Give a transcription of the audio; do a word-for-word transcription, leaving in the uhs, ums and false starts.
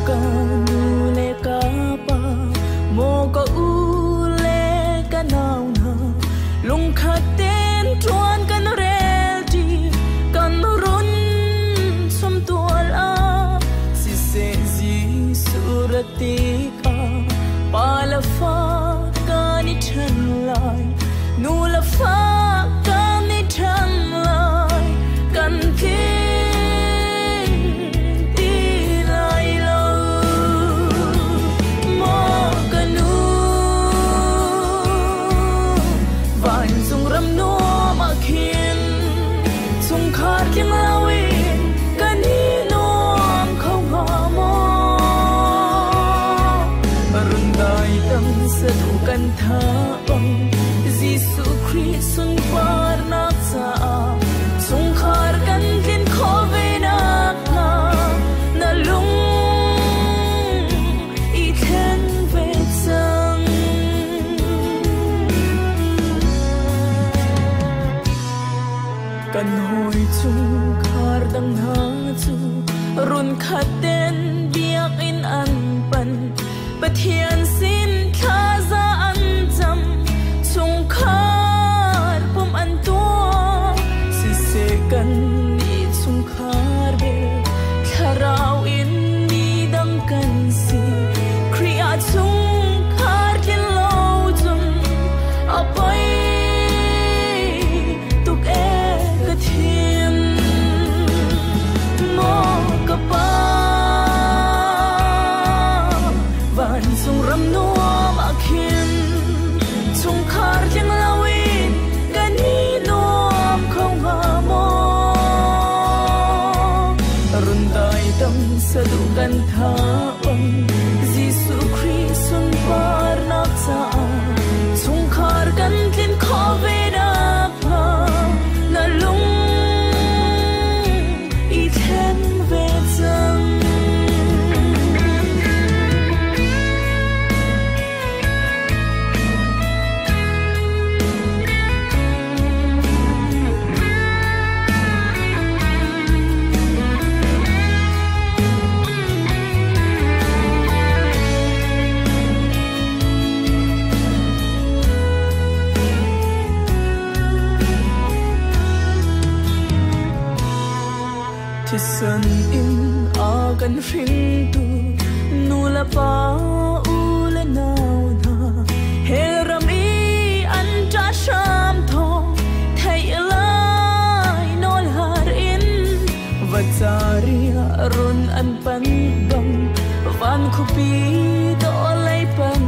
ka nu le ka pa mo ka u le ka nau na lung khat ten chuan kan rel ti kan run som tual a si se ji surati ka pala fa ka ni chan lai nu la fa ka ni chan lai kan ki Yang lawin kaninong kau ngamo Rundai tang sadukan taong Jisu Krisun parnak sa Sungkar kan kin kovenak na Nalung iten vetsang Kan hoi chung khar dang ha chu run khaten biak in an pan pathian sin kha za an jam chung khar pum an to si se kan ni chung khar be kharau in ni dang kan si kriya chung khar kin lo zum apai tuk e Thiên mô cà pa vạn sung ram nuam akin chung khar yang lawin gani nuam không nga mo rundai tam sadu kan tha om Jisu Christun par nak sa chung khar kan kin khove na pa na lung Sun in agan ring tu nula pa ule nau na heram i an ta sham thong thai lai nol har in vachari run an pan bang van khupi do lai pan